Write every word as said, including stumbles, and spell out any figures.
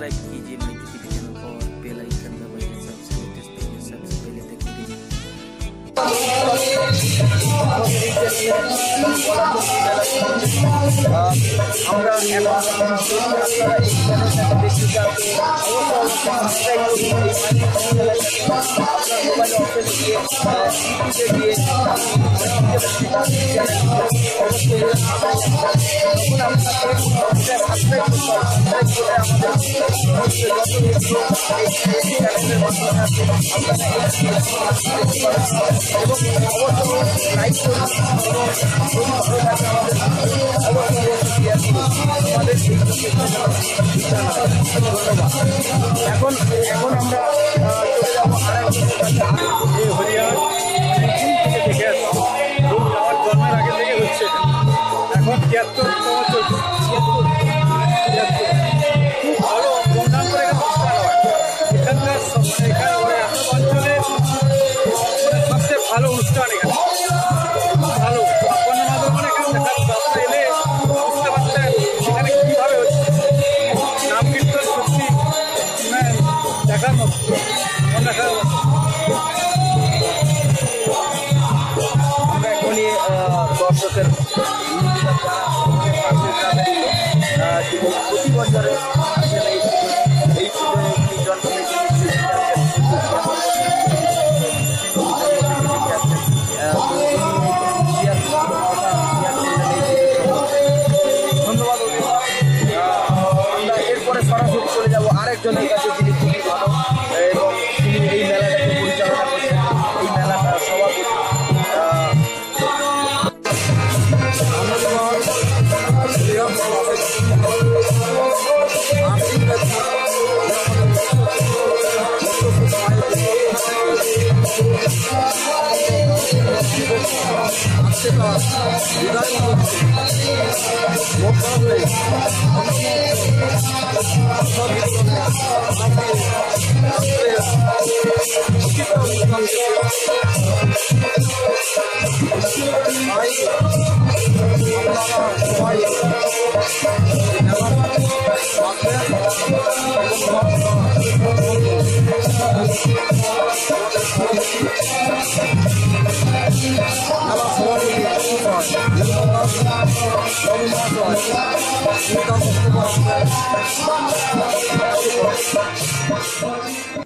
Subscribe कीजिए माइती TV channel को और बेल आइकन दबाइए सबसे लेटेस्ट वीडियो सबसे पहले देखने के लिए। আমরা এখন এখন আমরা চলে যাবো এই হরিয়ার থেকে দেখে আসবো আমার জন্মের আগে থেকে হচ্ছে এখন তিয়াত্তর চলছে তিয়াত্তর তিয়াত্তর খুব ভালো ধুমধাম করে অনুষ্ঠান হয় এখানকার মানে এখানে এত অঞ্চলে সবচেয়ে ভালো অনুষ্ঠান এখানে ভালো গণমাধ্যম মানে এখানে দেখা আপনারা এলে বুঝতে পারছেন এখানে কীভাবে হচ্ছে নাম কীর্তন সত্যি দেখার মতো দেখার মতো। আমরা এখনই দর্শকের প্রতি বছরে আসলে এই পুজোয় একটি জন্ম ধন্যবাদ। আমরা এরপরে সরাসরি চলে যাবো আরেকজনের কাছে যিনি খুবই ভালো এবং তিনি এই মেলাটাকে পরিচালনা করছেন এই মেলাটা সভাপতি Thank you.